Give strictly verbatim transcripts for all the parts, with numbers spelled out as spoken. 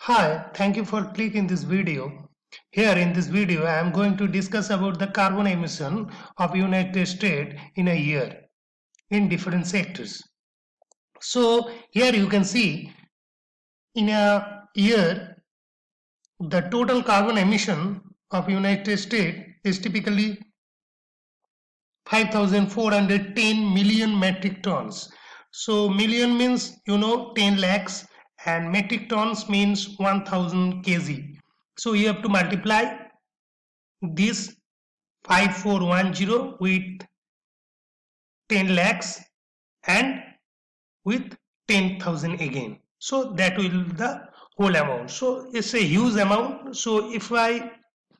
Hi, thank you for clicking this video. Here in this video, I am going to discuss about the carbon emission of United States in a year in different sectors. So here you can see in a year, the total carbon emission of United States is typically five thousand four hundred ten million metric tons. So million means you know ten lakhs and metric tons means one thousand kilograms. So you have to multiply this five four one zero with ten lakhs and with ten thousand again. So that will be the whole amount. So it's a huge amount. So if I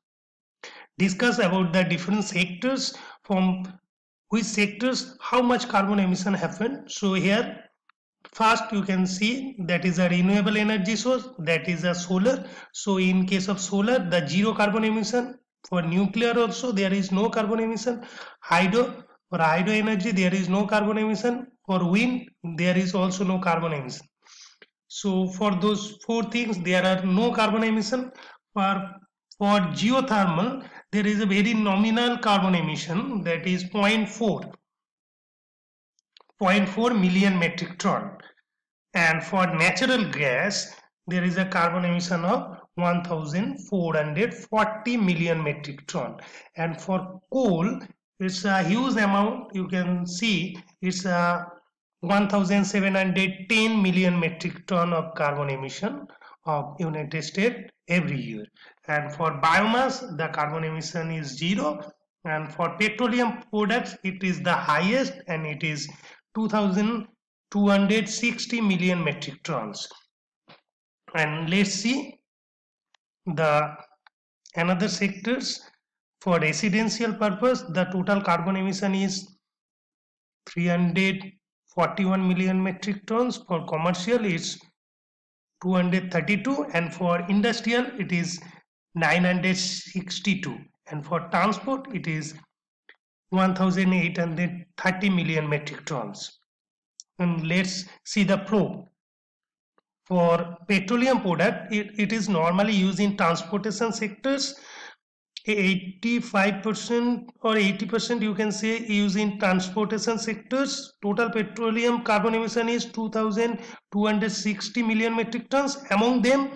discuss about the different sectors, from which sectors how much carbon emission happened. So here first you can see that is a renewable energy source, that is a solar. So in case of solar, the zero carbon emission. For nuclear also there is no carbon emission. Hydro, for hydro energy there is no carbon emission. For wind there is also no carbon emission. So for those four things there are no carbon emission. For for geothermal there is a very nominal carbon emission, that is zero point four zero point four million metric ton, and for natural gas there is a carbon emission of one thousand four hundred forty million metric ton, and for coal it's a huge amount. You can see it's a one thousand seven hundred ten million metric ton of carbon emission of United States every year. And for biomass the carbon emission is zero, and for petroleum products it is the highest and it is two thousand two hundred sixty million metric tons. And let's see the another sectors. For residential purpose the total carbon emission is three hundred forty-one million metric tons. For commercial it's two hundred thirty-two, and for industrial it is nine hundred sixty-two, and for transport it is one thousand eight hundred thirty million metric tons. And let's see the flow. For petroleum product it, it is normally used in transportation sectors. eighty-five percent or eighty percent you can say used in transportation sectors. Total petroleum carbon emission is two thousand two hundred sixty million metric tons. Among them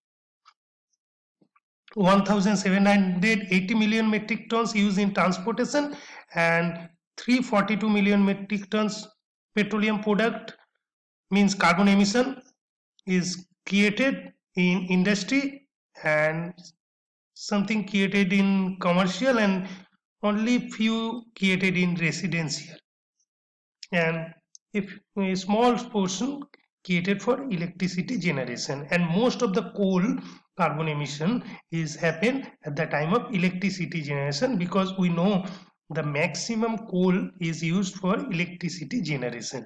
one thousand seven hundred eighty million metric tons used in transportation, and three hundred forty-two million metric tons petroleum product means carbon emission is created in industry, and something created in commercial, and only few created in residential, and if a small portion created for electricity generation. And most of the coal carbon emission is happen at the time of electricity generation, because we know the maximum coal is used for electricity generation,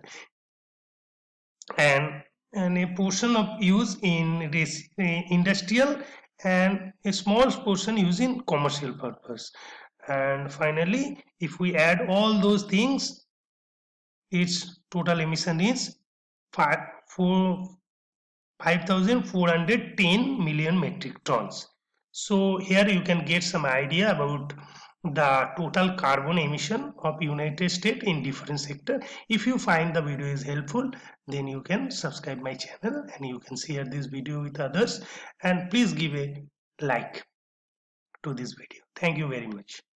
and and a portion of use in this industrial, and a small portion used in commercial purpose. And finally if we add all those things, its total emission is five thousand four hundred ten million metric tons. So here you can get some idea about the total carbon emission of United States in different sector. If you find the video is helpful, then you can subscribe my channel and you can share this video with others, and please give a like to this video. Thank you very much.